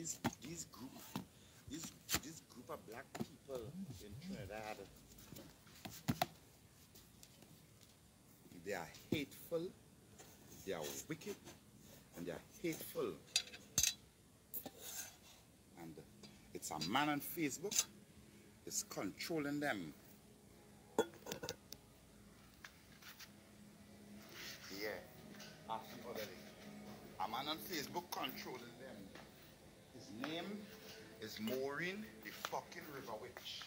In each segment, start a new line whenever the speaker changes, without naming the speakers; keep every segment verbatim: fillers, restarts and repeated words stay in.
these these group these this group of black people in Trinidad, they are hateful, they are wicked, and they are hateful. And it's a man on Facebook is controlling them. Yeah, asking already. A man on Facebook controlling them. His name is Maureen, the fucking river witch.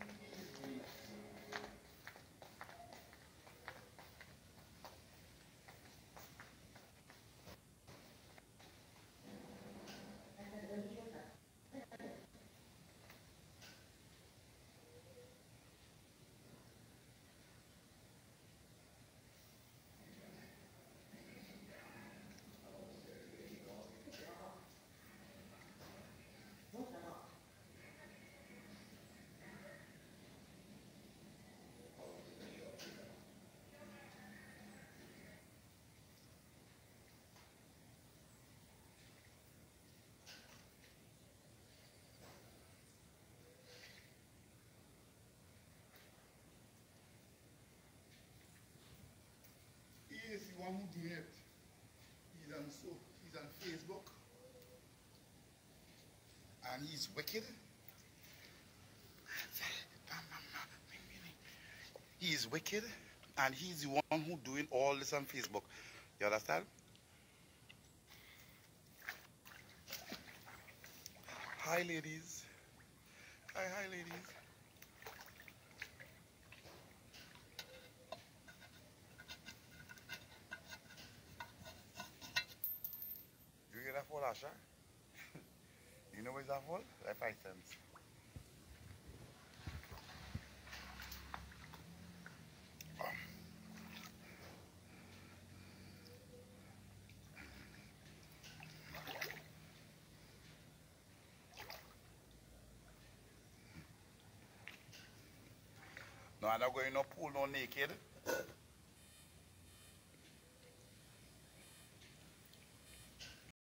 He is the one who doing it. He's on so he's on Facebook. And he's wicked. He is wicked, and he's the one who doing all this on Facebook. You understand? Hi ladies. Hi, hi ladies. You get that for Asha? You know where's that for? Like five cents. Um. No, I'm not going no pool no naked.